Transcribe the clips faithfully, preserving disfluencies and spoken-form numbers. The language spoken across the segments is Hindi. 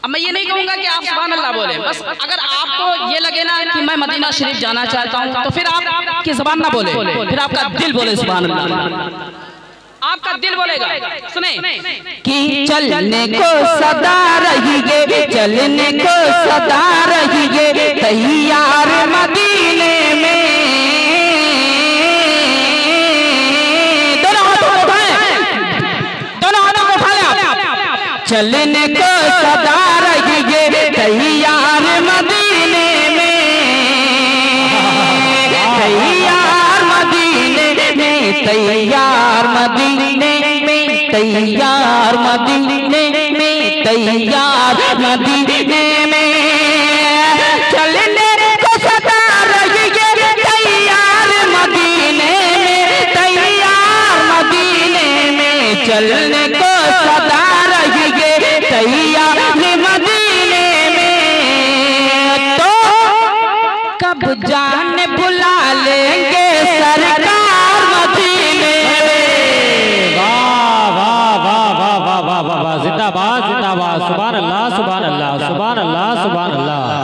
अब मैं ये नहीं कहूंगा कि आप सुभान अल्लाह बोले, बस अगर आपको ये लगे ना कि मैं मदीना शरीफ जाना चाहता हूँ तो फिर आप की ज़बान ना बोले, फिर आपका दिल बोले सुभान अल्लाह, आपका दिल बोलेगा। सुने कि चलने को सदा रहिए, चलने को सदा रहिए तैयार मदीने में। दोनों हाथों को उठाएं, दोनों हाथों को उठाएं आप। चलने को सदा रहिए तैयार मदीने में, तैयार मदीने में, तैयार मदीने में, तैयार मदीने में, तैयार मदीने में। चलने को सदा रहिए तैयार मदीने में, तैयार मदीने में। चलने को सदा रहिए तैयार मदीने में। तो कब जान बुला लेंगे सरकार मदीने में। वाह वाह वाह वाह वाह वाह वाह वाह, जिंदाबाद जिंदाबाद, सुभान अल्लाह सुभान अल्लाह सुभान अल्लाह सुभान अल्लाह।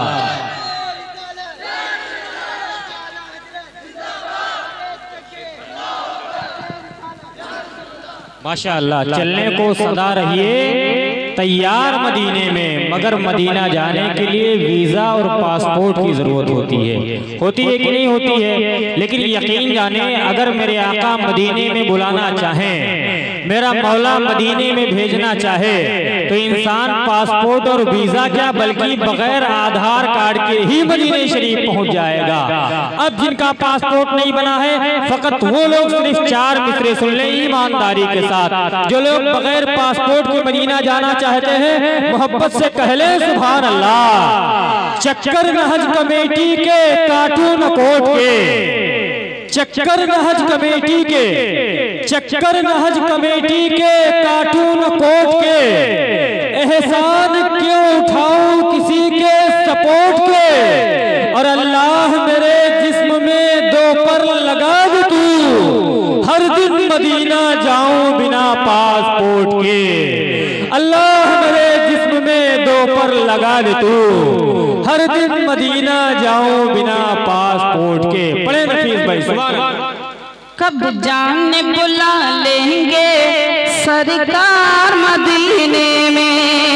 माशाअल्लाह। चलने को सदा रहिए तैयार मदीने में, मगर मदीना जाने के लिए वीज़ा और पासपोर्ट की ज़रूरत होती है। होती है कि नहीं होती है? लेकिन यकीन जाने अगर मेरे आका मदीने में बुलाना चाहें, मेरा मौला मदीने में भेजना चाहे तो इंसान पासपोर्ट और वीज़ा क्या बल्कि बगैर आधार कार्ड के ही मदीने शरीफ पहुंच जाएगा। अब जिनका पासपोर्ट नहीं बना है फ़कत वो लोग सिर्फ चार मिसरे सुन लें ईमानदारी के साथ। जो लोग बगैर पासपोर्ट के मदीना जाना चाहते हैं मोहब्बत से कह ले सुभान अल्लाह। चक्कर नहज कमेटी के कार्टून कोट के, चक्कर नहज कमेटी के, चक्कर नहज कमेटी के कार्टून कोट के एहसान क्यों उठाऊं किसी के सपोर्ट के। और अल्लाह मेरे जिस्म में दो पर लगा दे तू, हर दिन मदीना जाऊं बिना पासपोर्ट के। अल्लाह मेरे जिस्म में दो पर लगा दे तू, हर दिन मदीना जाऊं बिना पासपोर्ट के। पढ़े नफीस भाई सुभान अल्लाह। कब जान बुला लेंगे सरकार मदीने में।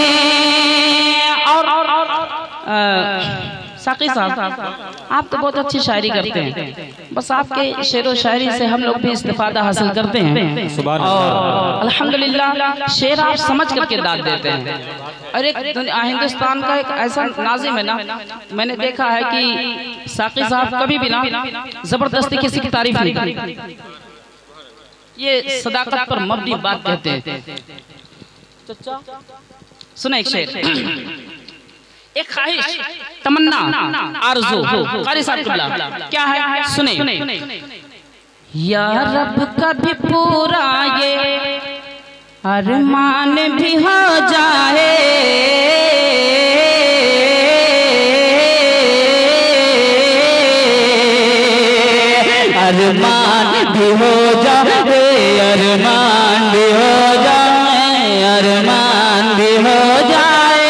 और, और, और, और साकी साहब आप तो बहुत अच्छी शायरी करते हैं, बस आपके शेरो शायरी से हम लोग भी इस्तिफादा हासिल करते हैं। और अल्हम्दुलिल्लाह शेर आप समझ करके दाद देते हैं। और एक हिंदुस्तान का एक ऐसा नाजिम है ना, मैंने देखा है कि साकी साहब कभी भी ना जबरदस्ती किसी की तारीफ नहीं करते, ये सदाकत पर मबनी बात कहते हैं। सुना एक शेर, एक ख्वाहिश, तमन्ना, आरज़ू, क़ारी साहब किबला क्या है सुने। या रब कभी पूरा ये अरमान भी हो जाए, अरमान भी हो जाए, अरमान भी हो जाए, अरमान भी हो जाए।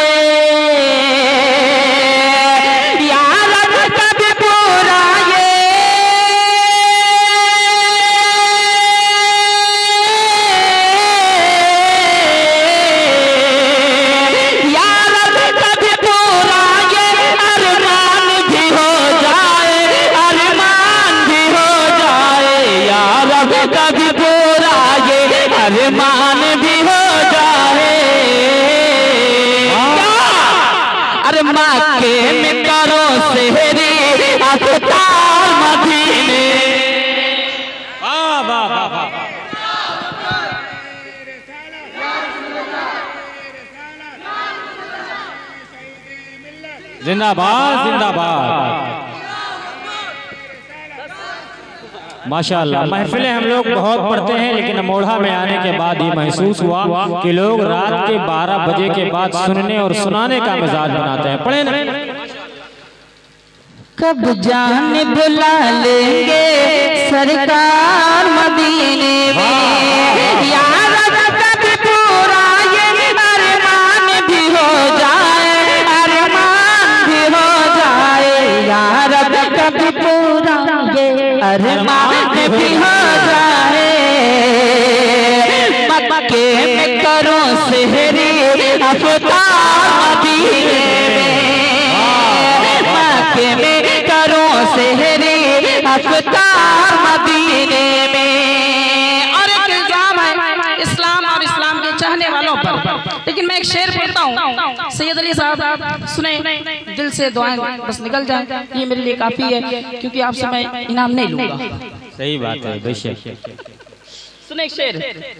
अरमान भी हो जाए, अरे मक्के में करो सेहरी अफ्तार मदीने। वाह वाह वाह वाह। जिंदाबाद जिंदाबाद। माशाअल्लाह। महफिलें हम लोग बहुत पढ़ते हैं, लेकिन अमोढ़ा में आने के बाद ये महसूस हुआ कि लोग रात के बारह बजे के बाद सुनने और सुनाने का मिजाज बनाते हैं। पढ़े ना। कब जान बुला लेंगे सरकार मदीने में, यार कभी पूरा ये अरमान भी हो जाए, अरमान भी हो जाए, मक्के में करो सेहरी अफ्तार मदीने में, मक्के में करो सेहरी अफ्तार मदीने में। और एक इल्जाम है इस्लाम और इस्लाम के चाहने वालों पर, लेकिन मैं एक शेर पढ़ता हूँ। सैयद अली साहब सुने, दिल से दुआएं बस निकल जाए, ये मेरे लिए काफी है, क्योंकि आपसे मैं इनाम नहीं लूंगा। सही बात है बेशक। सुने एक शेर,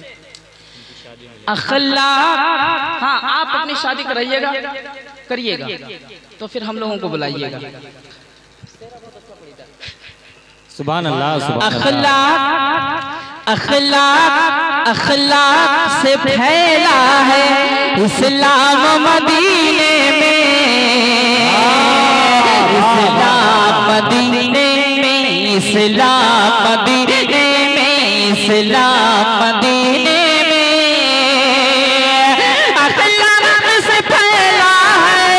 अखलाक, हाँ आप अपनी शादी कराइएगा करिएगा तो फिर हम लोगों को बुलाइएगा। सुभान अल्लाह, सुभान अखलाक अखलाक अखलाक से फैला है इस्लाम मदीने में, इस्लाम मदीने में, इस्लाम मदीने में, इस्लाम मदीने में, अखलाक से फैला है,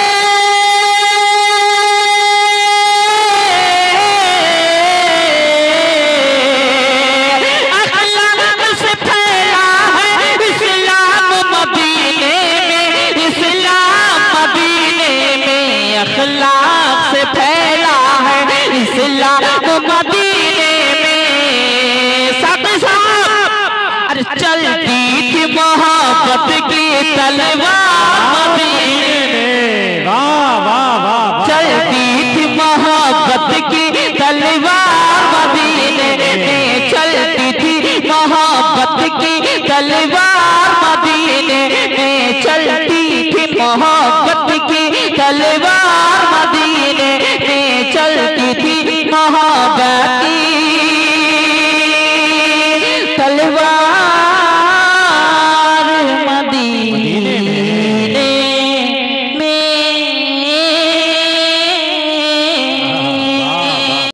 अखलाक से फैला है इस्लाम मदीने में, इस्लाम मदीने में, अखलाक से फैला है इस्लाम मदीने में। साथ साथ अरे चलती थी मोहब्बत की तलवार मदीने में, वाह वाह वाह, चलती थी मोहब्बत की तलवार मदीने में, चलती थी मोहब्बत की तलवार मदीने में, चलती थी मोहब्बत की तलवार